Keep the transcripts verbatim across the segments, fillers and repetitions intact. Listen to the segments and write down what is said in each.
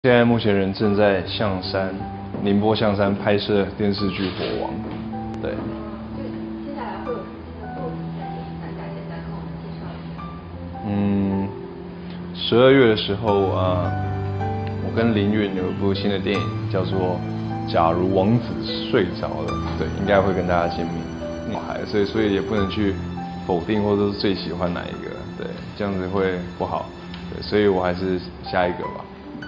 现在目前人正在象山，宁波象山拍摄电视剧《火王》，对。 接下来会有什么新的作品在给大家简单跟我们介绍一下？ 嗯，十二月的时候啊、呃，我跟林允有一部新的电影叫做《假如王子睡着了》，对，应该会跟大家见面。小孩，所以所以也不能去否定或者是最喜欢哪一个，对，这样子会不好，对，所以我还是下一个吧。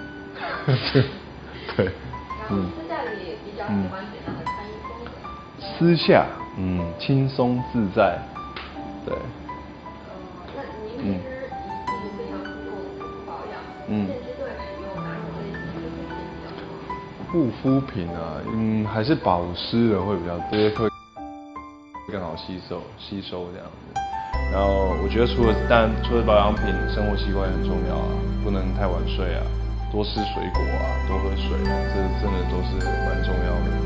对， 嗯。私下里比较喜欢怎样的穿衣风格？ 私下，嗯，轻松自在，对。 呃，那您平时一定非常注重护肤保养， 嗯， 现阶段使用哪种类型的护肤品比较多？ 护肤品啊，嗯，还是保湿的会比较多，会更好吸收吸收这样子。然后我觉得除了当然除了保养品，生活习惯也很重要啊，不能太晚睡啊。多吃水果啊，多喝水啊，这真的都是蛮重要的。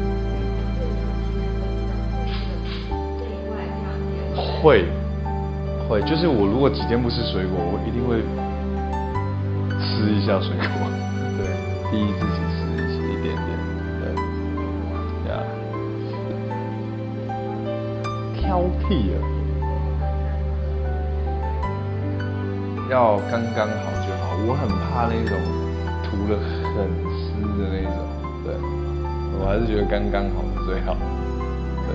嗯、会，会，就是我如果几天不吃水果，我一定会吃一下水果，对，逼自己吃一些一点点，对，呀、yeah 挑剔啊，要刚刚好就好，我很怕那种。涂了很湿的那种，对，我还是觉得刚刚好最好，对。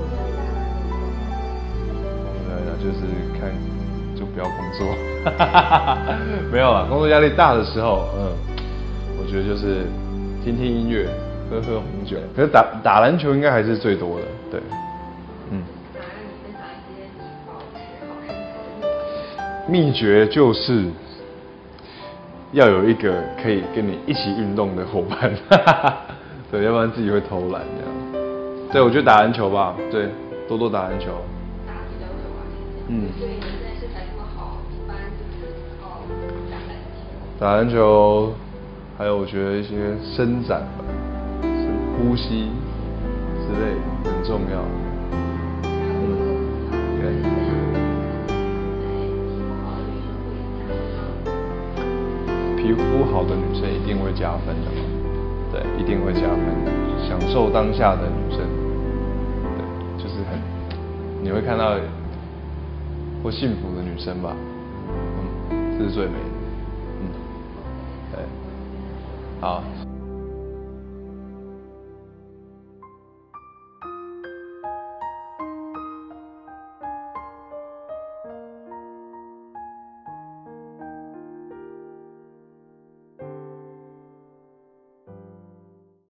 对啊，就是看，就不要工作，没有啦，工作压力大的时候，嗯，我觉得就是听听音乐，喝喝红酒，可是打打篮球应该还是最多的，对，嗯。 想让你分享一些你保持好身材的秘诀就是。要有一个可以跟你一起运动的伙伴，对，要不然自己会偷懒这样。对，我觉得打篮球吧，对，多多打篮球。 打比较久啊， 嗯。 所以您现在身材这么好，一般就是靠打篮球。 打篮球，还有我觉得一些伸展吧，呼吸之类的很重要。嗯。对。皮肤好的女生一定会加分的嘛，对，一定会加分。享受当下的女生，对，就是很，你会看到或幸福的女生吧，嗯，这是最美的，嗯，对，好。